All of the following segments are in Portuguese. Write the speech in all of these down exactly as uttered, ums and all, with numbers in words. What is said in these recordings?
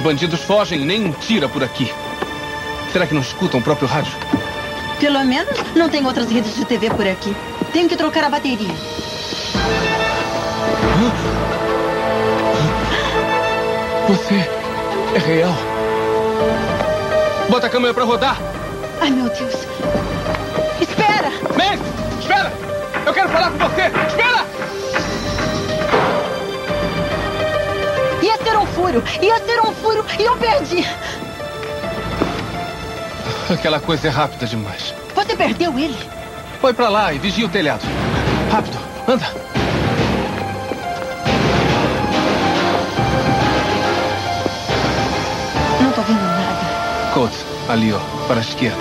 bandidos fogem e nem um tira por aqui. Será que não escutam o próprio rádio? Pelo menos não tem outras redes de T V por aqui. Tenho que trocar a bateria. Você é real. Bota a câmera pra rodar. Ai, meu Deus. Espera! Mance, espera! Eu quero falar com você! Espera! Ia ser um furo! Ia ser um furo! E eu perdi! Aquela coisa é rápida demais. Você perdeu ele? Foi pra lá e vigia o telhado. Rápido, anda. Não tô vendo nada. Coates, ali, ó, para a esquerda.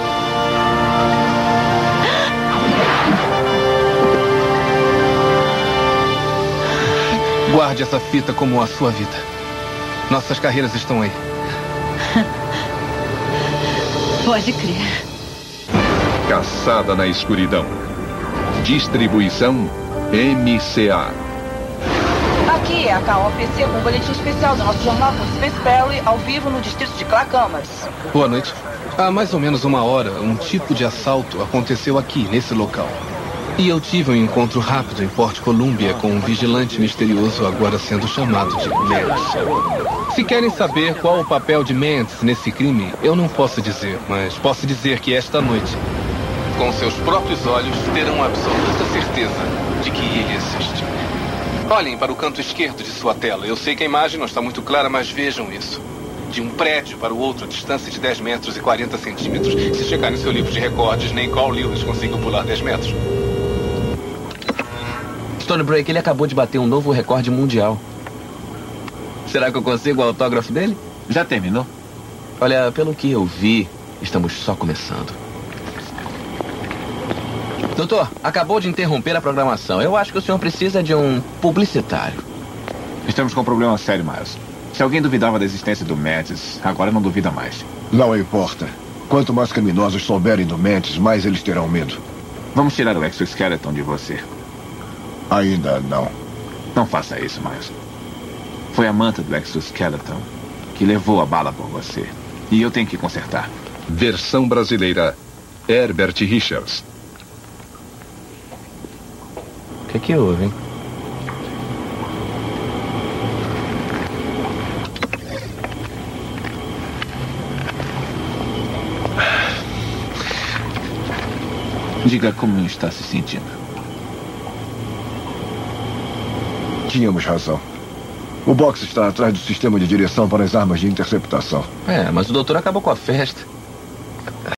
Guarde essa fita como a sua vida. Nossas carreiras estão aí. Pode crer. Caçada na escuridão. Distribuição M C A. Aqui é a K O P C com um boletim especial do nosso jornal com Space Perry ao vivo no distrito de Clackamas. Boa noite. Há mais ou menos uma hora, um tipo de assalto aconteceu aqui, nesse local. E eu tive um encontro rápido em Port Columbia com um vigilante misterioso agora sendo chamado de Mance. Se querem saber qual o papel de Mance nesse crime, eu não posso dizer, mas posso dizer que esta noite, com seus próprios olhos, terão absoluta certeza de que ele existe. Olhem para o canto esquerdo de sua tela. Eu sei que a imagem não está muito clara, mas vejam isso. De um prédio para o outro, a distância de dez metros e quarenta centímetros. Se chegar no seu livro de recordes, nem Carl Lewis conseguiu pular dez metros. Stonebreak, ele acabou de bater um novo recorde mundial. Será que eu consigo o autógrafo dele? Já terminou? Olha, pelo que eu vi, estamos só começando. Doutor, acabou de interromper a programação. Eu acho que o senhor precisa de um publicitário. Estamos com um problema sério, Miles. Se alguém duvidava da existência do Mantis, agora não duvida mais. Não importa. Quanto mais criminosos souberem do Mantis, mais eles terão medo. Vamos tirar o exoskeleton de você. Ainda não. Não faça isso, Miles. Foi a manta do exoskeleton que levou a bala por você. E eu tenho que consertar. Versão brasileira. Herbert Richards. O que que houve, hein? Diga como está se sentindo. Tínhamos razão. O box está atrás do sistema de direção para as armas de interceptação. É, mas o doutor acabou com a festa.